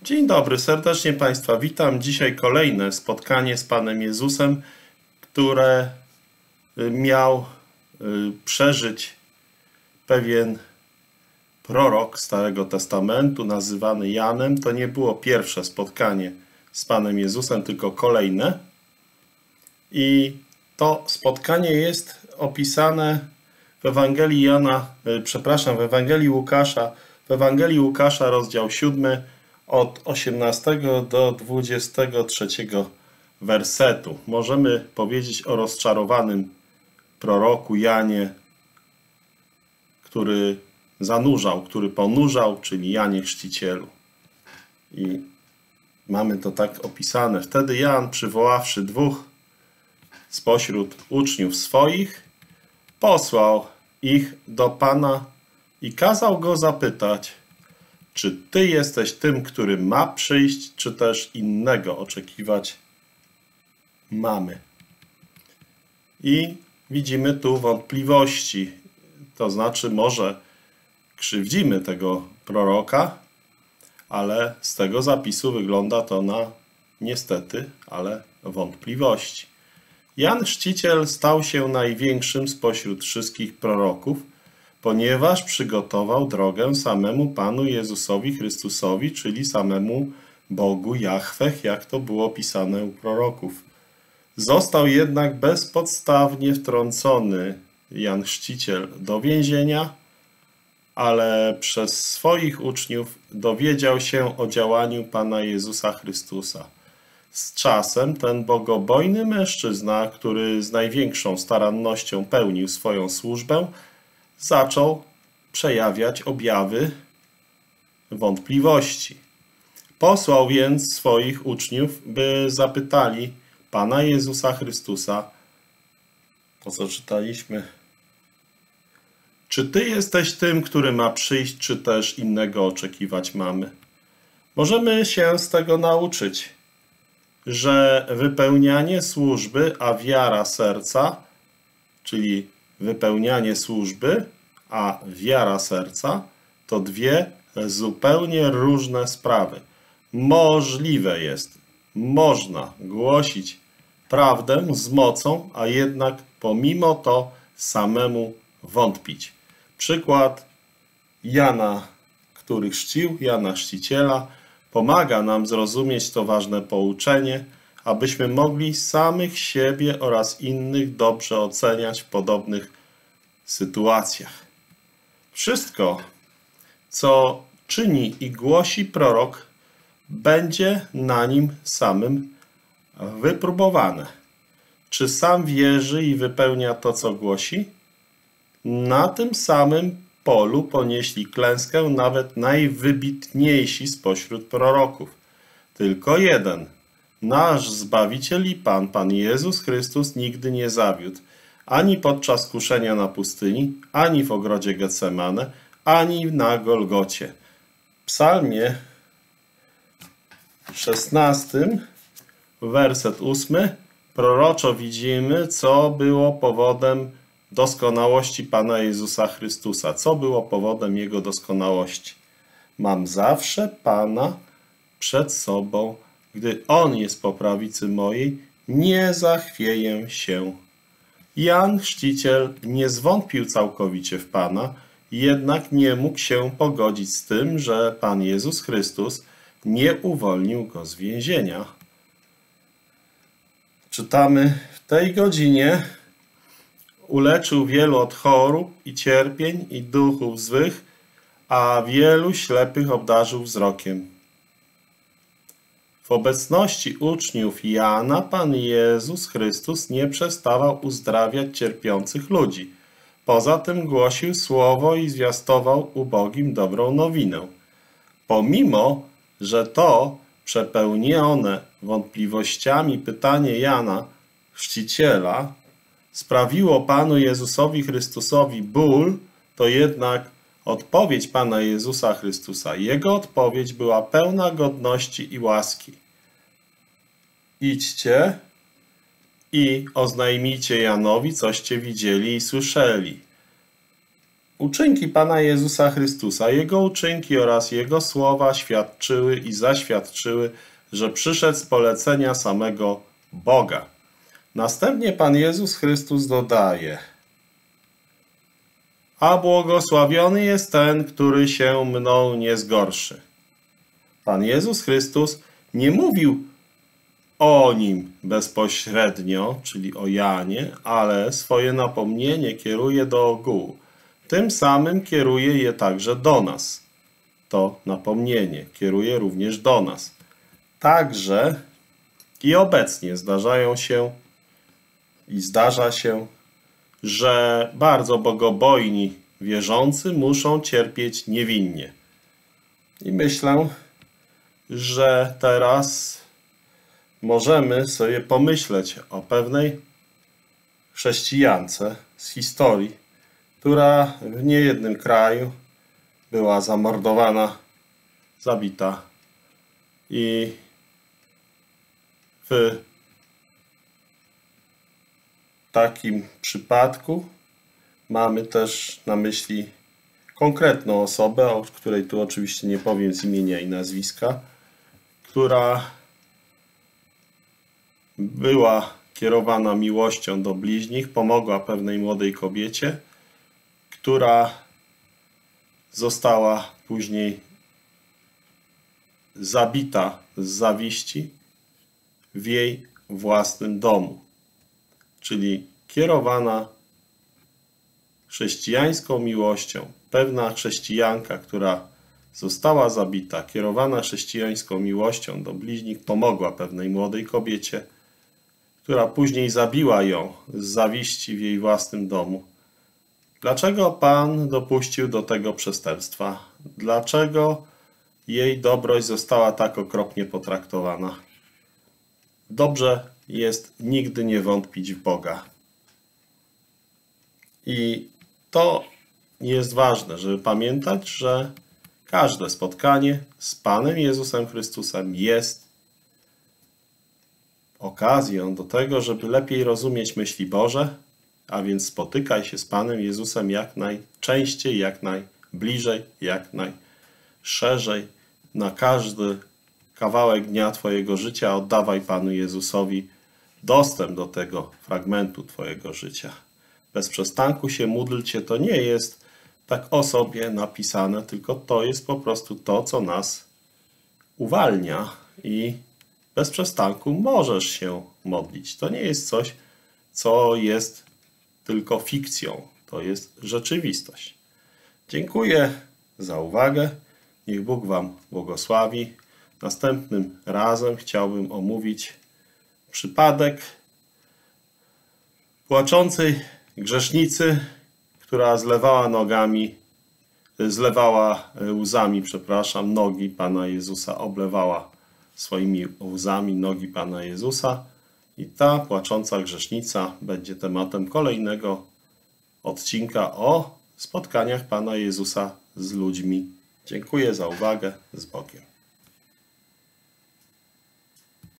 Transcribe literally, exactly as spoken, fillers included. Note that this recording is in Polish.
Dzień dobry, serdecznie Państwa witam. Dzisiaj kolejne spotkanie z Panem Jezusem, które miał przeżyć pewien prorok Starego Testamentu nazywany Janem. To nie było pierwsze spotkanie z Panem Jezusem, tylko kolejne. I to spotkanie jest opisane w Ewangelii Jana, przepraszam, w Ewangelii Łukasza, w Ewangelii Łukasza, rozdział siódmy, od osiemnastego do dwudziestego trzeciego wersetu. Możemy powiedzieć o rozczarowanym proroku Janie, który zanurzał, który ponurzał, czyli Janie Chrzcicielu. I mamy to tak opisane. Wtedy Jan, przywoławszy dwóch spośród uczniów swoich, posłał ich do Pana i kazał go zapytać: czy Ty jesteś tym, który ma przyjść, czy też innego oczekiwać mamy? I widzimy tu wątpliwości. To znaczy, może krzywdzimy tego proroka, ale z tego zapisu wygląda to na niestety, ale wątpliwości. Jan Chrzciciel stał się największym spośród wszystkich proroków, ponieważ przygotował drogę samemu Panu Jezusowi Chrystusowi, czyli samemu Bogu Jahweh, jak to było opisane u proroków. Został jednak bezpodstawnie wtrącony Jan Chrzciciel do więzienia, ale przez swoich uczniów dowiedział się o działaniu Pana Jezusa Chrystusa. Z czasem ten bogobojny mężczyzna, który z największą starannością pełnił swoją służbę, zaczął przejawiać objawy wątpliwości. Posłał więc swoich uczniów, by zapytali Pana Jezusa Chrystusa, to co czytaliśmy: czy Ty jesteś tym, który ma przyjść, czy też innego oczekiwać mamy? Możemy się z tego nauczyć, że wypełnianie służby, a wiara serca, czyli wypełnianie służby, a wiara serca, to dwie zupełnie różne sprawy. Możliwe jest, można głosić prawdę z mocą, a jednak pomimo to samemu wątpić. Przykład Jana, który chrzcił, Jana Chrzciciela, pomaga nam zrozumieć to ważne pouczenie, abyśmy mogli samych siebie oraz innych dobrze oceniać w podobnych sytuacjach. Wszystko, co czyni i głosi prorok, będzie na nim samym wypróbowane. Czy sam wierzy i wypełnia to, co głosi? Na tym samym polu ponieśli klęskę nawet najwybitniejsi spośród proroków. Tylko jeden, nasz Zbawiciel i Pan, Pan Jezus Chrystus, nigdy nie zawiódł. Ani podczas kuszenia na pustyni, ani w ogrodzie Getsemane, ani na Golgocie. W psalmie szesnastym, werset ósmy, proroczo widzimy, co było powodem doskonałości Pana Jezusa Chrystusa. Co było powodem Jego doskonałości? Mam zawsze Pana przed sobą, gdy On jest po prawicy mojej, nie zachwieję się. Jan Chrzciciel nie zwątpił całkowicie w Pana, jednak nie mógł się pogodzić z tym, że Pan Jezus Chrystus nie uwolnił go z więzienia. Czytamy: w tej godzinie uleczył wielu od chorób i cierpień i duchów złych, a wielu ślepych obdarzył wzrokiem. W obecności uczniów Jana Pan Jezus Chrystus nie przestawał uzdrawiać cierpiących ludzi. Poza tym głosił słowo i zwiastował ubogim dobrą nowinę. Pomimo, że to przepełnione wątpliwościami pytanie Jana Chrzciciela sprawiło Panu Jezusowi Chrystusowi ból, to jednak odpowiedź Pana Jezusa Chrystusa, Jego odpowiedź była pełna godności i łaski. Idźcie i oznajmijcie Janowi, coście widzieli i słyszeli. uczynki Pana Jezusa Chrystusa, Jego uczynki oraz Jego słowa świadczyły i zaświadczyły, że przyszedł z polecenia samego Boga. Następnie Pan Jezus Chrystus dodaje: a błogosławiony jest ten, który się mną nie zgorszy. Pan Jezus Chrystus nie mówił o nim bezpośrednio, czyli o Janie, ale swoje napomnienie kieruje do ogółu. Tym samym kieruje je także do nas. To napomnienie kieruje również do nas. Także i obecnie zdarzają się i zdarza się, że bardzo bogobojni wierzący muszą cierpieć niewinnie. I myślę, że teraz możemy sobie pomyśleć o pewnej chrześcijance z historii, która w niejednym kraju była zamordowana, zabita i w takim przypadku mamy też na myśli konkretną osobę, o której tu oczywiście nie powiem z imienia i nazwiska, która była kierowana miłością do bliźnich, pomogła pewnej młodej kobiecie, która została później zabita z zawiści w jej własnym domu. Czyli kierowana chrześcijańską miłością, pewna chrześcijanka, która została zabita, kierowana chrześcijańską miłością do bliźnich, pomogła pewnej młodej kobiecie, która później zabiła ją z zawiści w jej własnym domu. Dlaczego Pan dopuścił do tego przestępstwa? Dlaczego jej dobroć została tak okropnie potraktowana? Dobrze jest nigdy nie wątpić w Boga. I to jest ważne, żeby pamiętać, że każde spotkanie z Panem Jezusem Chrystusem jest okazją do tego, żeby lepiej rozumieć myśli Boże, a więc spotykaj się z Panem Jezusem jak najczęściej, jak najbliżej, jak najszerzej. Na każdy kawałek dnia Twojego życia oddawaj Panu Jezusowi dostęp do tego fragmentu Twojego życia. Bez przestanku się módlcie, to nie jest tak o sobie napisane, tylko to jest po prostu to, co nas uwalnia i bez przestanku możesz się modlić. To nie jest coś, co jest tylko fikcją. To jest rzeczywistość. Dziękuję za uwagę. Niech Bóg Wam błogosławi. Następnym razem chciałbym omówić przypadek płaczącej grzesznicy, która zlewała nogami, zlewała łzami, przepraszam, nogi Pana Jezusa, oblewała swoimi łzami nogi Pana Jezusa. I ta płacząca grzesznica będzie tematem kolejnego odcinka o spotkaniach Pana Jezusa z ludźmi. Dziękuję za uwagę. Z Bogiem.